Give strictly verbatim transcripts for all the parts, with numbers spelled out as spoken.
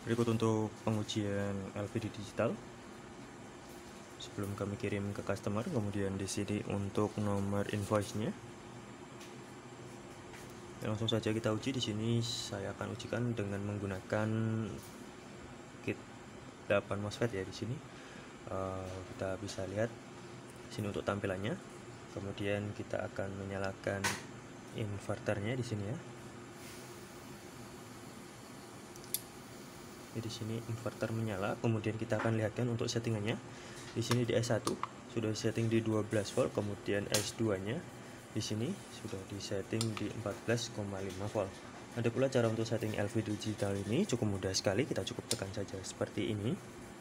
Berikut untuk pengujian L V D digital sebelum kami kirim ke customer. Kemudian di sini untuk nomor invoice-nya. Langsung saja kita uji. Di sini saya akan ujikan dengan menggunakan kit delapan MOSFET ya. Di sini uh, kita bisa lihat sini untuk tampilannya. Kemudian kita akan menyalakan inverternya di sini ya. Di sini inverter menyala. Kemudian kita akan lihatkan untuk settingannya. Di sini di S satu sudah setting di dua belas volt, kemudian S dua nya di sini sudah disetting di empat belas koma lima volt. Ada pula cara untuk setting L V D digital ini cukup mudah sekali. Kita cukup tekan saja seperti ini.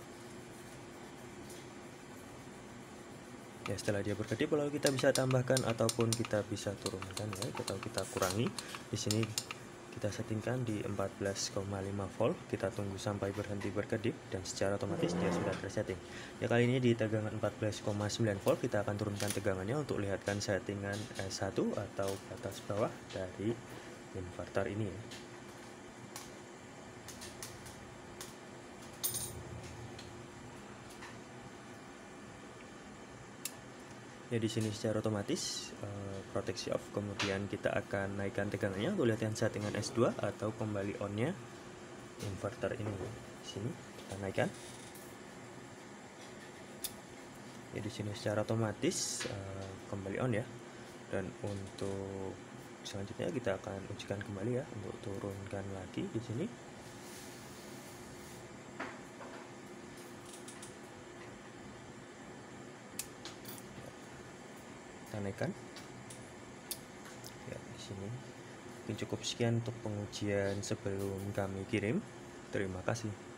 Ya, setelah dia berkedip lalu kita bisa tambahkan ataupun kita bisa turunkan ya, atau kita kurangi. Di sini kita settingkan di empat belas koma lima volt. Kita tunggu sampai berhenti berkedip dan secara otomatis dia sudah tersetting. Ya, kali ini di tegangan empat belas koma sembilan volt. Kita akan turunkan tegangannya untuk lihatkan settingan S satu atau batas bawah dari inverter ini. Ya, di sini secara otomatis uh, proteksi off. Kemudian kita akan naikkan tegangannya untuk lihatkan settingan S dua atau kembali on-nya inverter ini. Di sini kita naikkan. Ya, di sini secara otomatis uh, kembali on ya. Dan untuk selanjutnya kita akan ujikan kembali ya untuk turunkan lagi di sini. Kita naikkan. Ya, di sini mungkin cukup sekian untuk pengujian sebelum kami kirim. Terima kasih.